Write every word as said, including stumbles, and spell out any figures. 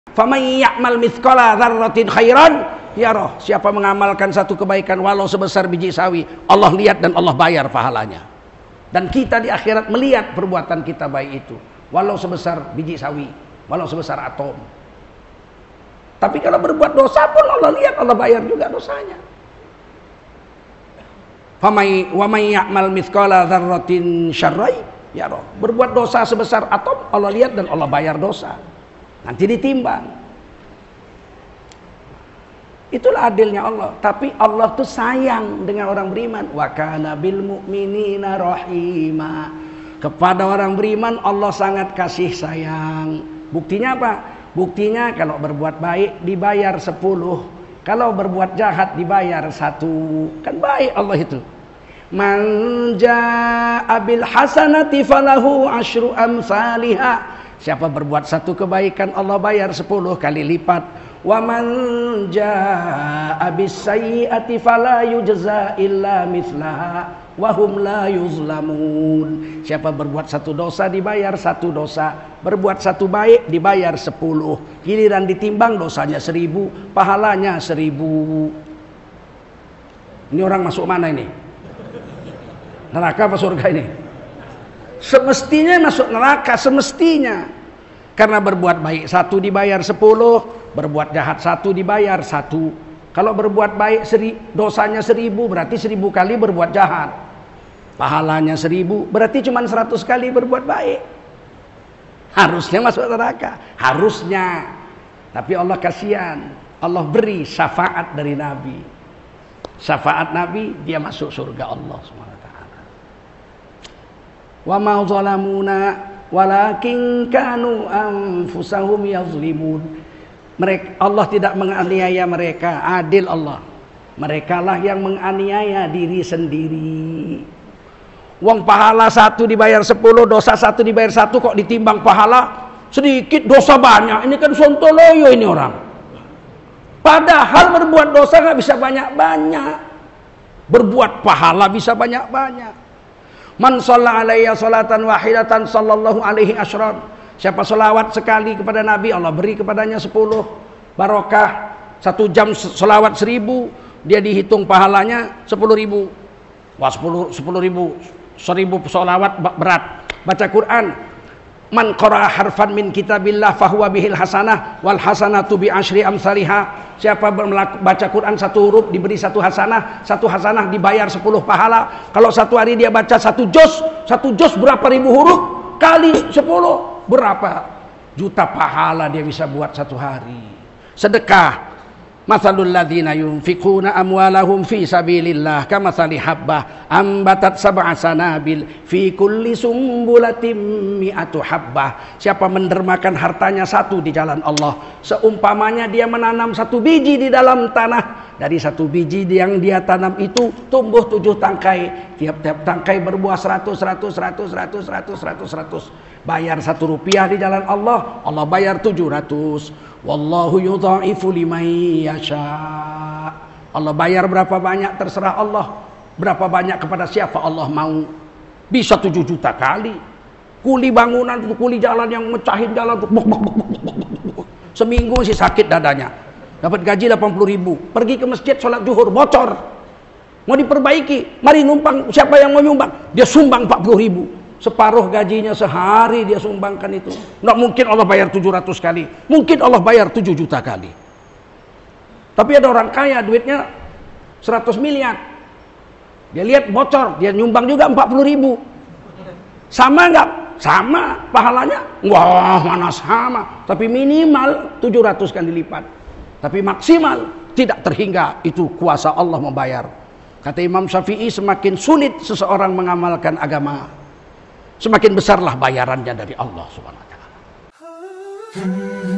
Faman ya'mal mithqala dzarratin khairan yarah. Siapa mengamalkan satu kebaikan walau sebesar biji sawi, Allah lihat dan Allah bayar pahalanya. Dan kita di akhirat melihat perbuatan kita baik itu, walau sebesar biji sawi, walau sebesar atom. Tapi kalau berbuat dosa pun Allah lihat, Allah bayar juga dosanya. Faman wa may ya'mal mithqala dzarratin syarran yarah. Berbuat dosa sebesar atom, Allah lihat dan Allah bayar dosa. Nanti ditimbang. Itulah adilnya Allah. Tapi Allah tuh sayang dengan orang beriman. Wa kana bil mu'minina rahima. Kepada orang beriman Allah sangat kasih sayang. Buktinya apa? Buktinya kalau berbuat baik dibayar sepuluh. Kalau berbuat jahat dibayar satu. Kan baik Allah itu. Man jaa'a bil hasanati falahu asyru amsalihha. Siapa berbuat satu kebaikan Allah bayar sepuluh kali lipat. Wa man jaa'a bis sayyi'ati fala yujza illa mithlaha wa hum la yuzlamun. Siapa berbuat satu dosa dibayar satu dosa, berbuat satu baik dibayar sepuluh. Giliran ditimbang dosanya seribu, pahalanya seribu. Ini orang masuk mana ini? Neraka apa surga ini? Semestinya masuk neraka, semestinya. Karena berbuat baik satu dibayar sepuluh, berbuat jahat satu dibayar satu. Kalau berbuat baik seri, dosanya seribu, berarti seribu kali berbuat jahat. Pahalanya seribu, berarti cuma seratus kali berbuat baik. Harusnya masuk neraka, harusnya. Tapi Allah kasihan, Allah beri syafaat dari Nabi. Syafaat Nabi, dia masuk surga Allah subhanahu wa taala. Wa ma zalamuna walakin kanu anfusahum yazlimun. Mereka, Allah tidak menganiaya mereka, adil Allah. Mereka lah yang menganiaya diri sendiri. Uang pahala satu dibayar sepuluh, dosa satu dibayar satu, kok ditimbang pahala sedikit, dosa banyak. Ini kan sontoloyo ini orang. Padahal berbuat dosa nggak bisa banyak-banyak, berbuat pahala bisa banyak-banyak. Man shalla alayya salatan wahidatan sallallahu alaihi asyran. Siapa selawat sekali kepada Nabi, Allah beri kepadanya sepuluh barokah. Satu jam selawat seribu, dia dihitung pahalanya sepuluh ribu. Wah, sepuluh, sepuluh ribu, seribu selawat berat. Baca Quran, man qara'a harfan min kitabillah fahuwa bihil hasanah wal hasanatu bi asyri amsalihha. Siapa baca Quran satu huruf diberi satu hasanah, satu hasanah dibayar sepuluh pahala. Kalau satu hari dia baca satu juz, satu juz berapa ribu huruf kali sepuluh, berapa juta pahala dia bisa buat satu hari. Sedekah, mathalul ladzina yunfiquna amwalahum fi sabilillah kamathali habbah ambatat sab'a sanabil fi kulli sumbulatin mi'atu habbah. Siapa mendermakan hartanya satu di jalan Allah, seumpamanya dia menanam satu biji di dalam tanah. Dari satu biji yang dia tanam itu tumbuh tujuh tangkai. Tiap-tiap tangkai berbuah seratus, seratus, seratus, seratus, seratus, seratus, seratus. Bayar satu rupiah di jalan Allah, Allah bayar tujuh ratus. Wallahu yudha'ifu liman yasha. Allah bayar berapa banyak terserah Allah. Berapa banyak kepada siapa Allah mau. Bisa tujuh juta kali. Kuli bangunan, kuli jalan yang mecahin jalan tuh. Seminggu masih sakit dadanya. Dapat gaji delapan puluh ribu. Pergi ke masjid sholat zuhur bocor. Mau diperbaiki, mari numpang, siapa yang mau nyumbang? Dia sumbang empat puluh ribu. Separuh gajinya sehari dia sumbangkan itu. Nggak mungkin Allah bayar tujuh ratus kali. Mungkin Allah bayar tujuh juta kali. Tapi ada orang kaya duitnya seratus miliar. Dia lihat bocor, dia nyumbang juga empat puluh ribu. Sama nggak? Sama. Pahalanya? Wah, mana sama. Tapi minimal tujuh ratus kali lipat. Tapi maksimal tidak terhingga. Itu kuasa Allah membayar. Kata Imam Syafi'i, semakin sulit seseorang mengamalkan agama, semakin besarlah bayarannya dari Allah subhanahu wa taala.